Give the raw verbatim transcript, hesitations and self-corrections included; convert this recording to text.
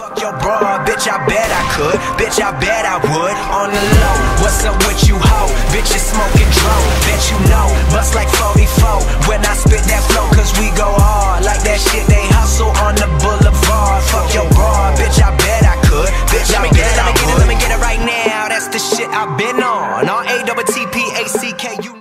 fuck your bra, bitch, I bet I could. Bitch, I bet I would. On the low, what's up with you, ho?